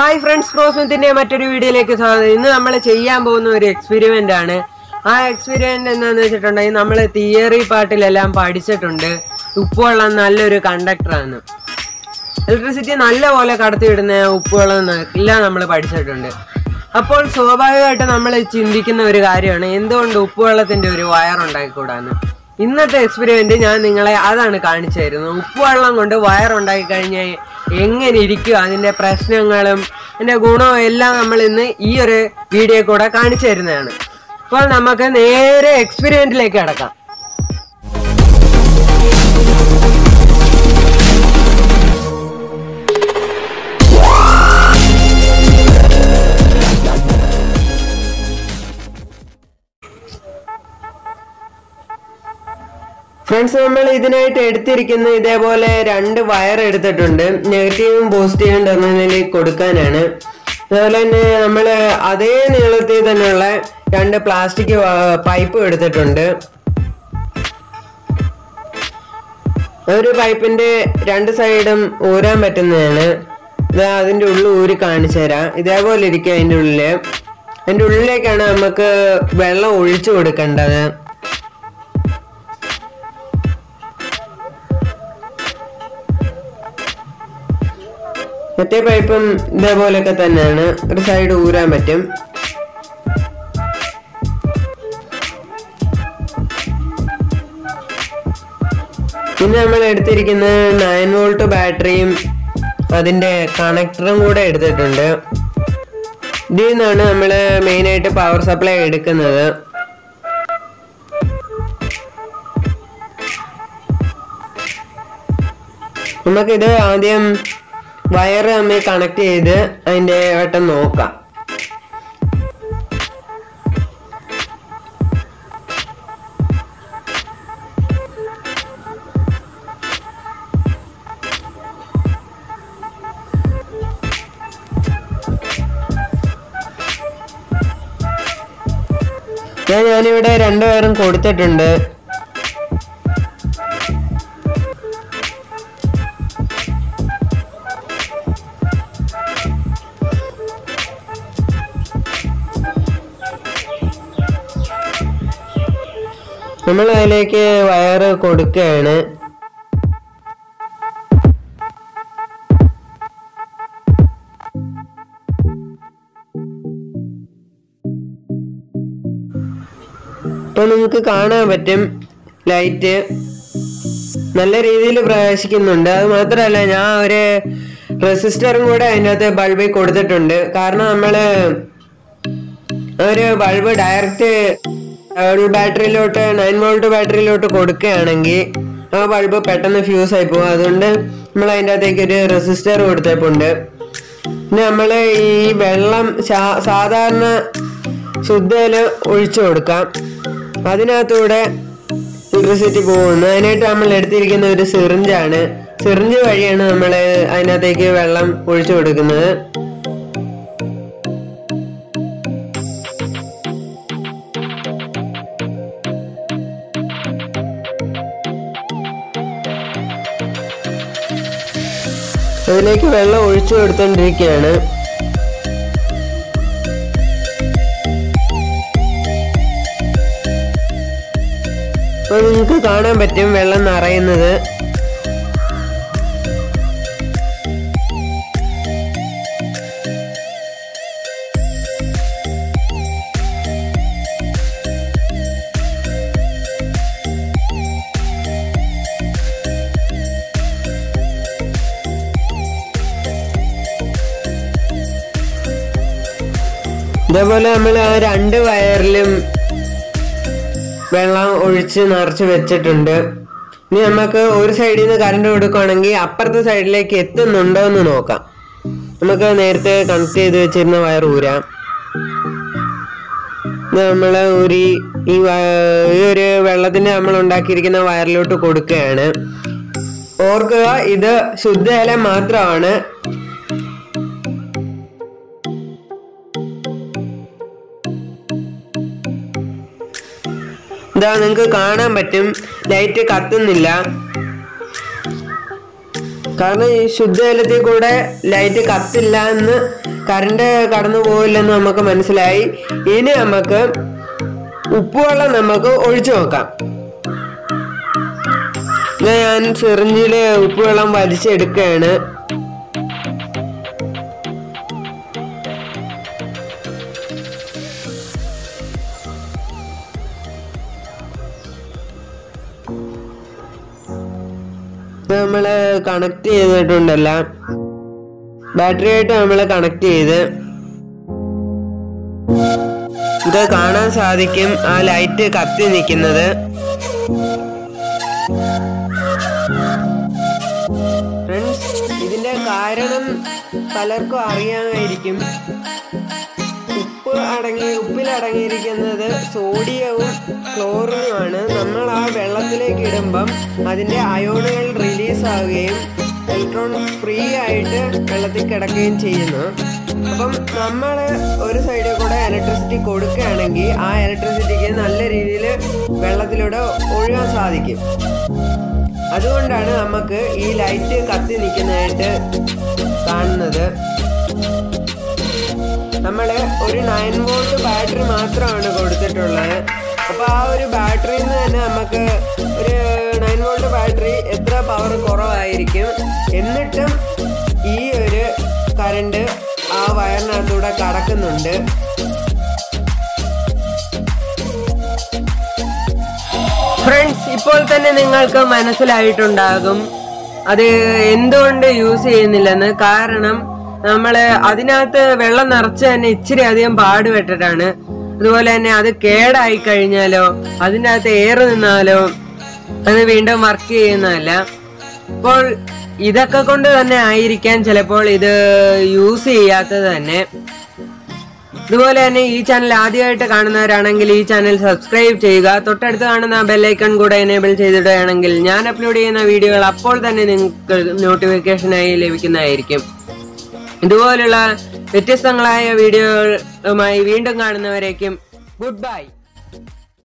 Hi friends, ക്രോസ്മിത്തിന്റെ മറ്റൊരു വീഡിയോയിലേക്ക് സ്വാഗതം. ഇന്ന് നമ്മൾ ചെയ്യാൻ പോകുന്ന ഒരു എക്സ്പെരിമെന്റ് ആണ്. ആ എക്സ്പെരിമെന്റ് എന്താണെന്ന് വെച്ചിട്ടുണ്ടെങ്കിൽ നമ്മൾ തിയറി പാർട്ടിലെല്ലാം പഠിച്ചിട്ടുണ്ട് ഉപ്പുവെള്ളം നല്ലൊരു കണ്ടക്ടറാണ്. ഇലക്ട്രിസിറ്റി നല്ലപോലെ കടത്തിവിടുന്ന ഉപ്പുവെള്ളം എല്ലാം നമ്മൾ പഠിച്ചിട്ടുണ്ട്. അപ്പോൾ സ്വാഭാവികമായിട്ട് നമ്മൾ ചിന്തിക്കുന്ന ഒരു കാര്യമാണ്, എന്തുകൊണ്ട് ഉപ്പുവെള്ളത്തിന്റെ ഒരു വയർ ഉണ്ടാക്കിക്കൂടാന്ന്. ഇന്നത്തെ എക്സ്പെരിമെന്റ് ഞാൻ നിങ്ങളെ അതാണ് കാണിച്ചു തരുന്നത്. ഉപ്പുവെള്ളം കൊണ്ട് വയർ ഉണ്ടാക്കി കഴിഞ്ഞാൽ എങ്ങനെ ഇരിക്കും, അതിൻ്റെ പ്രശ്നങ്ങളും അതിൻ്റെ ഗുണവും എല്ലാം നമ്മൾ ഇന്ന് ഈ ഒരു വീഡിയോ കൂടെ കാണിച്ചു തരുന്നതാണ്. അപ്പോൾ നമുക്ക് നേരെ എക്സ്പെരിമെന്റിലേക്ക് കിടക്കാം. ഫ്രണ്ട്സ്, നമ്മൾ ഇതിനായിട്ട് എടുത്തിരിക്കുന്ന ഇതേപോലെ രണ്ട് വയർ എടുത്തിട്ടുണ്ട്. നെഗറ്റീവും പോസിറ്റീവും ടെർമിനലിൽ കൊടുക്കാനാണ്. അതുപോലെ തന്നെ നമ്മൾ അതേ നീളത്തിൽ തന്നെയുള്ള രണ്ട് പ്ലാസ്റ്റിക് പൈപ്പ് എടുത്തിട്ടുണ്ട്. ഒരു പൈപ്പിന്റെ രണ്ട് സൈഡും ഊരാൻ പറ്റുന്നതാണ്. ഇത് അതിൻ്റെ ഉള്ളിൽ ഊരി കാണിച്ചു തരാം. ഇതേപോലെ ഇരിക്കും അതിൻ്റെ ഉള്ളില്. അതിൻ്റെ ഉള്ളിലേക്കാണ് നമുക്ക് വെള്ളം ഒഴിച്ചു കൊടുക്കേണ്ടത്. മറ്റേ പൈപ്പും ഇതേപോലെയൊക്കെ തന്നെയാണ്, ഒരു സൈഡ് ഊരാൻ പറ്റും. പിന്നെ നമ്മൾ എടുത്തിരിക്കുന്ന 9 വോൾട്ട് ബാറ്ററിയും അതിൻ്റെ കണക്ടറും കൂടെ എടുത്തിട്ടുണ്ട്. ഇതിൽ നിന്നാണ് നമ്മൾ മെയിനായിട്ട് പവർ സപ്ലൈ എടുക്കുന്നത്. നമുക്കിത് ആദ്യം വയർ തമ്മിൽ കണക്ട് ചെയ്ത് അതിൻ്റെ വട്ടം നോക്കാം. ഞാനിവിടെ രണ്ട് വയറും കൊടുത്തിട്ടുണ്ട്. നമ്മൾ അതിലേക്ക് വയറ് കൊടുക്കുകയാണ്. ഇപ്പൊ നിങ്ങൾക്ക് കാണാൻ പറ്റും ലൈറ്റ് നല്ല രീതിയിൽ പ്രകാശിക്കുന്നുണ്ട്. അത് മാത്രമല്ല, ഞാൻ ഒരു റെസിസ്റ്ററും കൂടെ അതിൻ്റെ അകത്ത് ബൾബിൽ കൊടുത്തിട്ടുണ്ട്. കാരണം നമ്മൾ ഒരു ബൾബ് ഡയറക്റ്റ് ബാറ്ററിയിലോട്ട് 9 വോൾട്ട് ബാറ്ററിയിലോട്ട് കൊടുക്കുകയാണെങ്കിൽ ആ ബൾബ് പെട്ടെന്ന് ഫ്യൂസ് ആയി പോകും. അതുകൊണ്ട് നമ്മൾ അതിൻ്റെ അകത്തേക്ക് ഒരു റെസിസ്റ്റർ കൊടുത്തിട്ടുണ്ട്. പിന്നെ നമ്മൾ ഈ വെള്ളം സാധാരണ ശുദ്ധയിൽ ഒഴിച്ചു കൊടുക്കാം. അതിനകത്തൂടെ ഇലക്ട്രിസിറ്റി പോകുന്നു. അതിനായിട്ട് നമ്മൾ എടുത്തിരിക്കുന്ന ഒരു സിറിഞ്ചാണ്. സിറിഞ്ച് വഴിയാണ് നമ്മൾ അതിനകത്തേക്ക് വെള്ളം ഒഴിച്ചു കൊടുക്കുന്നത്. അതിലേക്ക് വെള്ളം ഒഴിച്ചു കൊടുത്തോണ്ടിരിക്കുകയാണ്. അപ്പോൾ നിങ്ങൾക്ക് കാണാൻ പറ്റും വെള്ളം നിറയുന്നത്. ഇതേപോലെ നമ്മൾ ആ രണ്ട് വയറിലും വെള്ളം ഒഴിച്ച് നിറച്ച് വെച്ചിട്ടുണ്ട്. ഇനി നമുക്ക് ഒരു സൈഡിൽ നിന്ന് കറണ്ട് കൊടുക്കുകയാണെങ്കിൽ അപ്പുറത്തെ സൈഡിലേക്ക് എത്തുന്നുണ്ടോ എന്ന് നോക്കാം. നമുക്ക് നേരത്തെ കണക്ട് ചെയ്ത് വെച്ചിരുന്ന വയർ ഊരാം. നമ്മൾ ഊരി ഈ ഒരു വെള്ളത്തിന് നമ്മൾ ഉണ്ടാക്കിയിരിക്കുന്ന വയറിലോട്ട് കൊടുക്കുകയാണ്. ഓർക്കുക, ഇത് ശുദ്ധജലം മാത്രമാണ്. ഇതാ നിങ്ങൾക്ക് കാണാൻ പറ്റും, ലൈറ്റ് കത്തുന്നില്ല. കാരണം ഈ ശുദ്ധജലത്തിൽ കൂടെ ലൈറ്റ് കത്തില്ല എന്ന്, കറണ്ട് കടന്നു പോവില്ലെന്ന് നമുക്ക് മനസ്സിലായി. ഇനി നമുക്ക് ഉപ്പുവെള്ളം നമുക്ക് ഒഴിച്ചു നോക്കാം. ഞാൻ സിറിഞ്ചില് ഉപ്പുവെള്ളം വലിച്ചെടുക്കുകയാണ്. നമ്മള് കണക്ട് ചെയ്തിട്ടുണ്ടല്ല, ബാറ്ററി ആയിട്ട് നമ്മൾ കണക്ട് ചെയ്ത് ഇത് കാണാൻ സാധിക്കും ആ ലൈറ്റ് കത്തി നിൽക്കുന്നത്. ഫ്രണ്ട്സ്, ഇതിന്റെ കാരണം പലർക്കും അറിയാമായിരിക്കും. ഉപ്പിലടങ്ങിയിരിക്കുന്നത് സോഡിയവും ക്ലോറിനുമാണ്. നമ്മൾ ആ വെള്ളത്തിലേക്ക് ഇടുമ്പം അതിൻ്റെ അയോണുകൾ റിലീസ് ആവുകയും ഇലക്ട്രോൺ ഫ്രീ ആയിട്ട് വെള്ളത്തിൽ കിടക്കുകയും ചെയ്യുന്നു. അപ്പം നമ്മൾ ഒരു സൈഡിൽ കൂടെ ഇലക്ട്രിസിറ്റി കൊടുക്കുകയാണെങ്കിൽ ആ ഇലക്ട്രിസിറ്റിക്ക് നല്ല രീതിയിൽ വെള്ളത്തിലൂടെ ഒഴുകാൻ സാധിക്കും. അതുകൊണ്ടാണ് നമുക്ക് ഈ ലൈറ്റ് കത്തി നിൽക്കുന്നതായിട്ട് കാണുന്നത്. നമ്മൾ ഒരു 9 വോൾട്ട് ബാറ്ററി മാത്രമാണ് കൊടുത്തിട്ടുള്ളത്. അപ്പോൾ ആ ഒരു ബാറ്ററിയിൽ നിന്ന് തന്നെ നമുക്ക് ഒരു 9 വോൾട്ട് ബാറ്ററി എത്ര പവർ കുറവായിരിക്കും. എന്നിട്ടും ഈ ഒരു കറണ്ട് ആ വയറിനകത്തൂടെ കടക്കുന്നുണ്ട്. ഫ്രണ്ട്സ്, ഇപ്പോൾ തന്നെ നിങ്ങൾക്ക് മനസ്സിലായിട്ടുണ്ടാകും അത് എന്തുകൊണ്ട് യൂസ് ചെയ്യുന്നില്ലെന്ന്. കാരണം നമ്മള് അതിനകത്ത് വെള്ളം നിറച്ച് തന്നെ ഇച്ചിരി അധികം പാടുപെട്ടിട്ടാണ്. അതുപോലെ തന്നെ അത് കേടായി കഴിഞ്ഞാലോ അതിൻ്റെ അകത്ത് എയർ നിന്നാലോ അത് വീണ്ടും വർക്ക് ചെയ്യുന്നതല്ല. അപ്പോൾ ഇതൊക്കെ കൊണ്ട് തന്നെ ആയിരിക്കാം ചിലപ്പോൾ ഇത് യൂസ് ചെയ്യാത്തത് തന്നെ. ഇതുപോലെ തന്നെ ഈ ചാനൽ ആദ്യമായിട്ട് കാണുന്നവരാണെങ്കിൽ ഈ ചാനൽ സബ്സ്ക്രൈബ് ചെയ്യുക. തൊട്ടടുത്ത് കാണുന്ന ബെല്ലൈക്കൺ കൂടെ എനേബിൾ ചെയ്തിടുകയാണെങ്കിൽ ഞാൻ അപ്ലോഡ് ചെയ്യുന്ന വീഡിയോകൾ അപ്പോൾ തന്നെ നിങ്ങൾക്ക് നോട്ടിഫിക്കേഷനായി ലഭിക്കുന്നതായിരിക്കും. ഇതുപോലുള്ള വ്യത്യസ്തങ്ങളായ വീഡിയോകളുമായി വീണ്ടും കാണുന്നവരേക്കും ഗുഡ് ബൈ.